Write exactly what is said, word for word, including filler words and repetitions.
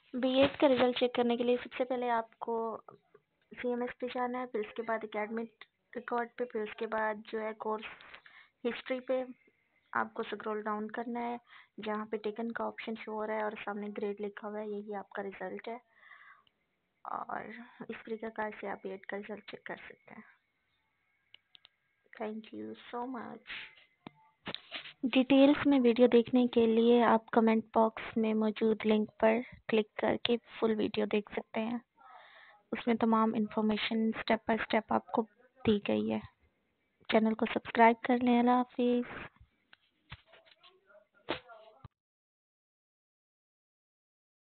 BEd का result check करने के लिए सबसे पहले आपको सीएमएस पे जाना है, फिर उसके बाद एकेडमिक रिकॉर्ड पे, फिर उसके बाद जो है कोर्स हिस्ट्री पे आपको स्क्रॉल डाउन करना है, जहाँ पे टेकन का ऑप्शन शो हो रहा है और सामने ग्रेड लिखा हुआ है, यही आपका रिजल्ट है। और इस प्रकार से आप बीएड का रिजल्ट चेक कर सकते हैं। Thank you so much. Details में वीडियो देखने के लिए आप कमेंट बॉक्स में मौजूद लिंक पर क्लिक करके फुल वीडियो देख सकते हैं। उसमें तमाम इन्फॉर्मेशन स्टेप बाय स्टेप आपको दी गई है। चैनल को सब्सक्राइब कर लें। अल्लाह हाफिज़।